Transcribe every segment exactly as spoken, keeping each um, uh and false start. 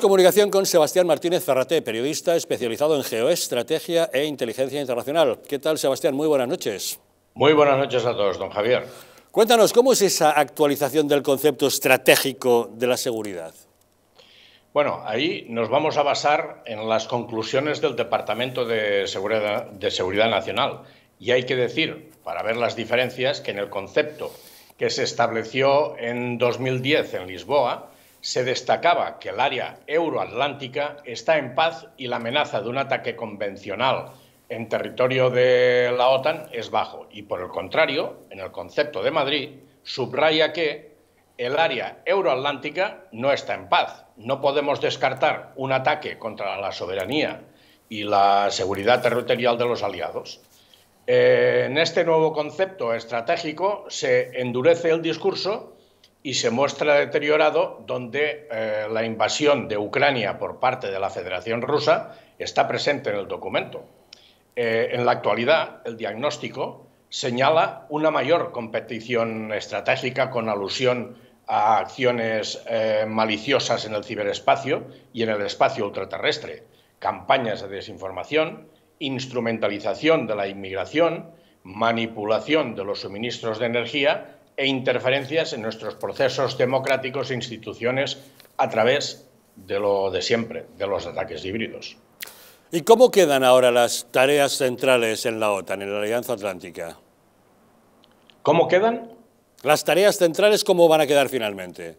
comunicación con Sebastián Martínez Ferraté, periodista especializado en geoestrategia e inteligencia internacional. ¿Qué tal, Sebastián? Muy buenas noches. Muy buenas noches a todos, don Javier. Cuéntanos, ¿cómo es esa actualización del concepto estratégico de la seguridad? Bueno, ahí nos vamos a basar en las conclusiones del Departamento de Seguridad, de Seguridad Nacional. Y hay que decir, para ver las diferencias, que en el concepto que se estableció en dos mil diez en Lisboa, se destacaba que el área euroatlántica está en paz y la amenaza de un ataque convencional en territorio de la OTAN es bajo. Y por el contrario, en el concepto de Madrid, subraya que el área euroatlántica no está en paz. No podemos descartar un ataque contra la soberanía y la seguridad territorial de los aliados. Eh, en este nuevo concepto estratégico se endurece el discurso y se muestra deteriorado donde eh, la invasión de Ucrania por parte de la Federación Rusa está presente en el documento. Eh, en la actualidad, el diagnóstico señala una mayor competición estratégica con alusión a acciones eh, maliciosas en el ciberespacio y en el espacio ultraterrestre, campañas de desinformación, instrumentalización de la inmigración, manipulación de los suministros de energía e interferencias en nuestros procesos democráticos e instituciones a través de lo de siempre, de los ataques híbridos. ¿Y cómo quedan ahora las tareas centrales en la OTAN, en la Alianza Atlántica? ¿Cómo quedan? Las tareas centrales, ¿cómo van a quedar finalmente?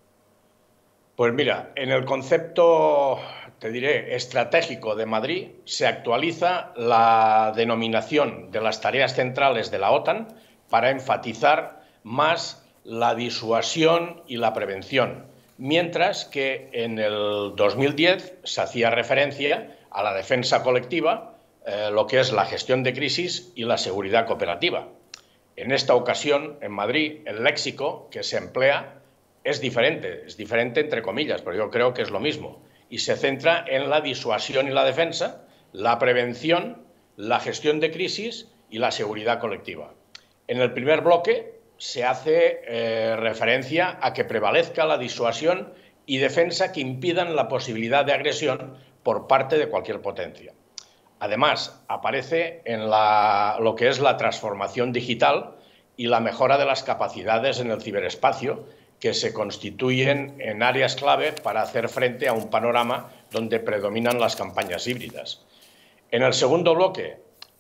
Pues mira, en el concepto, te diré, estratégico de Madrid, se actualiza la denominación de las tareas centrales de la OTAN para enfatizar más la disuasión y la prevención, mientras que en el dos mil diez se hacía referencia a la defensa colectiva, eh, lo que es la gestión de crisis y la seguridad cooperativa. En esta ocasión, en Madrid, el léxico que se emplea es diferente, es diferente entre comillas, pero yo creo que es lo mismo, y se centra en la disuasión y la defensa, la prevención, la gestión de crisis y la seguridad colectiva. En el primer bloque se hace eh, referencia a que prevalezca la disuasión y defensa que impidan la posibilidad de agresión por parte de cualquier potencia. Además, aparece en la, lo que es la transformación digital y la mejora de las capacidades en el ciberespacio, que se constituyen en áreas clave para hacer frente a un panorama donde predominan las campañas híbridas. En el segundo bloque,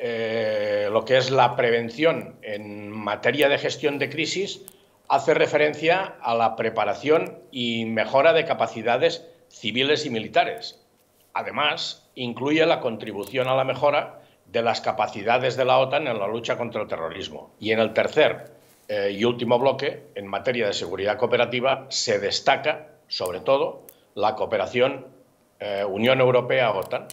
eh, lo que es la prevención en materia de gestión de crisis, hace referencia a la preparación y mejora de capacidades civiles y militares. Además, incluye la contribución a la mejora de las capacidades de la OTAN en la lucha contra el terrorismo. Y en el tercer eh, y último bloque, en materia de seguridad cooperativa, se destaca, sobre todo, la cooperación eh, Unión Europea-OTAN.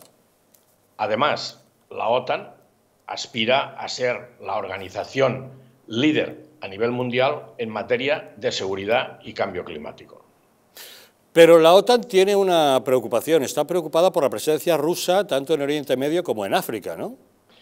Además, la OTAN aspira a ser la organización líder a nivel mundial en materia de seguridad y cambio climático. Pero la OTAN tiene una preocupación, está preocupada por la presencia rusa tanto en Oriente Medio como en África, ¿no?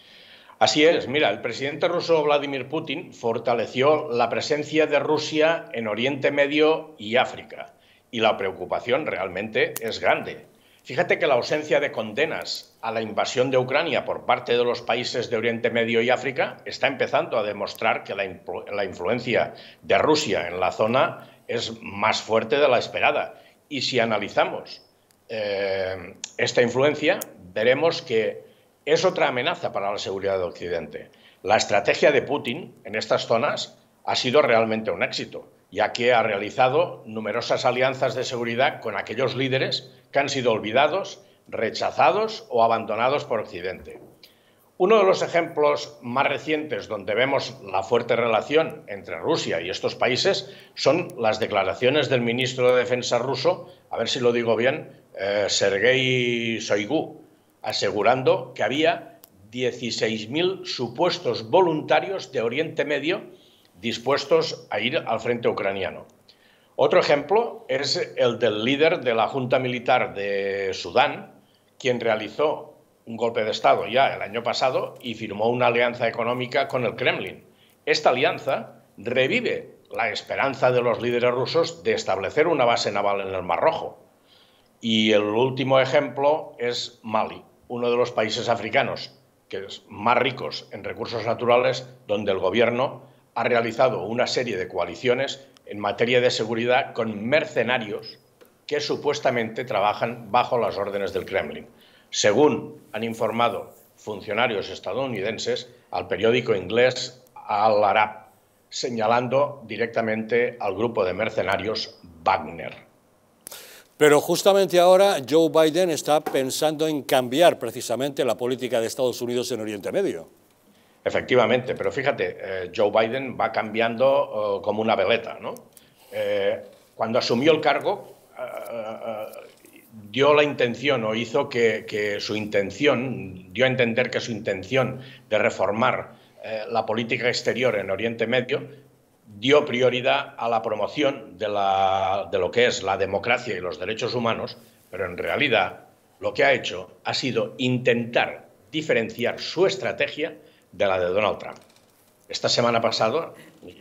Así es, mira, el presidente ruso Vladimir Putin fortaleció la presencia de Rusia en Oriente Medio y África, y la preocupación realmente es grande. Fíjate que la ausencia de condenas a la invasión de Ucrania por parte de los países de Oriente Medio y África está empezando a demostrar que la, influ la influencia de Rusia en la zona es más fuerte de la esperada. Y si analizamos eh, esta influencia, veremos que es otra amenaza para la seguridad de Occidente. La estrategia de Putin en estas zonas ha sido realmente un éxito, ya que ha realizado numerosas alianzas de seguridad con aquellos líderes que han sido olvidados, rechazados o abandonados por Occidente. Uno de los ejemplos más recientes donde vemos la fuerte relación entre Rusia y estos países son las declaraciones del ministro de Defensa ruso, a ver si lo digo bien, eh, Sergei Shoigu, asegurando que había dieciséis mil supuestos voluntarios de Oriente Medio dispuestos a ir al frente ucraniano. Otro ejemplo es el del líder de la Junta Militar de Sudán, quien realizó un golpe de Estado ya el año pasado y firmó una alianza económica con el Kremlin. Esta alianza revive la esperanza de los líderes rusos de establecer una base naval en el Mar Rojo. Y el último ejemplo es Mali, uno de los países africanos que es más ricos en recursos naturales, donde el gobierno ha realizado una serie de coaliciones en materia de seguridad con mercenarios que supuestamente trabajan bajo las órdenes del Kremlin, según han informado funcionarios estadounidenses al periódico inglés Al Arab, señalando directamente al grupo de mercenarios Wagner. Pero justamente ahora Joe Biden está pensando en cambiar precisamente la política de Estados Unidos en Oriente Medio. Efectivamente, pero fíjate, eh, Joe Biden va cambiando uh, como una veleta, ¿no? Eh, cuando asumió el cargo, uh, uh, dio la intención o hizo que, que su intención, dio a entender que su intención de reformar eh, la política exterior en Oriente Medio dio prioridad a la promoción de, la, de lo que es la democracia y los derechos humanos, pero en realidad lo que ha hecho ha sido intentar diferenciar su estrategia de la de Donald Trump. Esta semana pasada,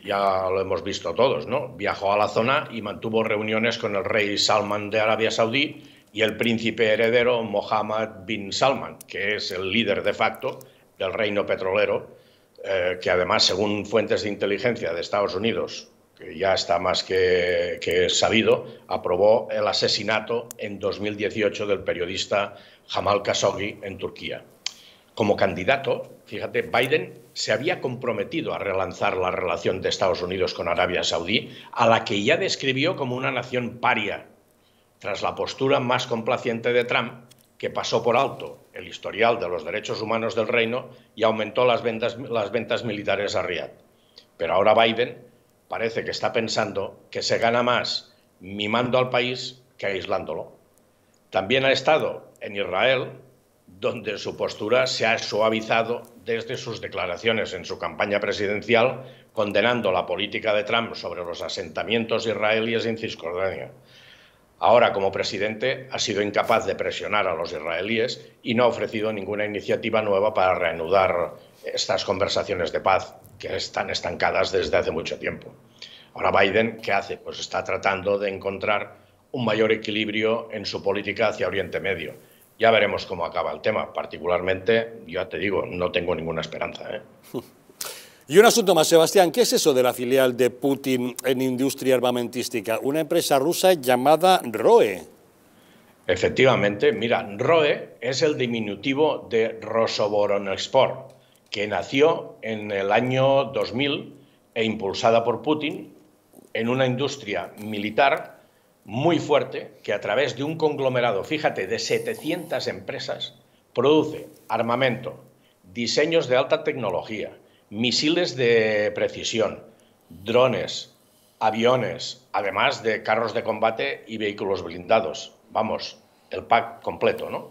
ya lo hemos visto todos, ¿no? Viajó a la zona y mantuvo reuniones con el rey Salman de Arabia Saudí y el príncipe heredero Mohammed bin Salman, que es el líder de facto del reino petrolero, eh, que además, según fuentes de inteligencia de Estados Unidos, que ya está más que, que sabido, aprobó el asesinato en dos mil dieciocho del periodista Jamal Khashoggi en Turquía. Como candidato, fíjate, Biden se había comprometido a relanzar la relación de Estados Unidos con Arabia Saudí, a la que ya describió como una nación paria, tras la postura más complaciente de Trump, que pasó por alto el historial de los derechos humanos del reino y aumentó las ventas, las ventas militares a Riad. Pero ahora Biden parece que está pensando que se gana más mimando al país que aislándolo. También ha estado en Israel, donde su postura se ha suavizado desde sus declaraciones en su campaña presidencial, condenando la política de Trump sobre los asentamientos israelíes en Cisjordania. Ahora, como presidente, ha sido incapaz de presionar a los israelíes y no ha ofrecido ninguna iniciativa nueva para reanudar estas conversaciones de paz que están estancadas desde hace mucho tiempo. Ahora Biden, ¿qué hace? Pues está tratando de encontrar un mayor equilibrio en su política hacia Oriente Medio. Ya veremos cómo acaba el tema. Particularmente, ya te digo, no tengo ninguna esperanza, ¿eh? Y un asunto más, Sebastián, ¿qué es eso de la filial de Putin en industria armamentística? Una empresa rusa llamada ROE. Efectivamente, mira, ROE es el diminutivo de Rosoboronexport, que nació en el año dos mil e impulsada por Putin en una industria militar muy fuerte que a través de un conglomerado, fíjate, de setecientas empresas, produce armamento, diseños de alta tecnología, misiles de precisión, drones, aviones, además de carros de combate y vehículos blindados. Vamos, el pack completo, ¿no?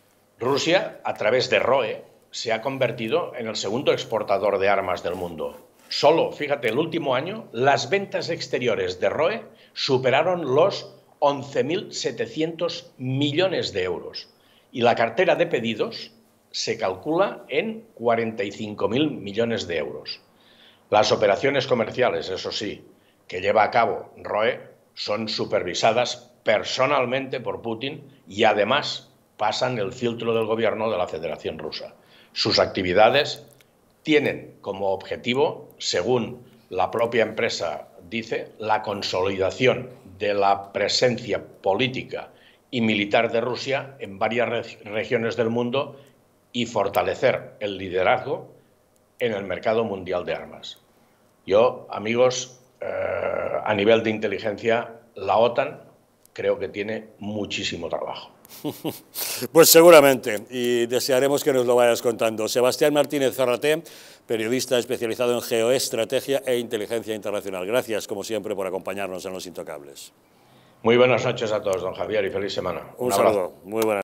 Rusia, a través de ROE, se ha convertido en el segundo exportador de armas del mundo. Solo, fíjate, el último año, las ventas exteriores de ROE superaron los once mil setecientos millones de euros. Y la cartera de pedidos se calcula en cuarenta y cinco mil millones de euros. Las operaciones comerciales, eso sí, que lleva a cabo ROE, son supervisadas personalmente por Putin y además pasan el filtro del gobierno de la Federación Rusa. Sus actividades tienen como objetivo, según la propia empresa dice, la consolidación de la presencia política y militar de Rusia en varias reg- regiones del mundo y fortalecer el liderazgo en el mercado mundial de armas. Yo, amigos, eh, a nivel de inteligencia, la OTAN creo que tiene muchísimo trabajo. Pues seguramente, y desearemos que nos lo vayas contando. Sebastián Martínez Ferraté, periodista especializado en geoestrategia e inteligencia internacional. Gracias, como siempre, por acompañarnos en Los Intocables. Muy buenas noches a todos, don Javier, y feliz semana. Un, Un saludo. Muy buenas.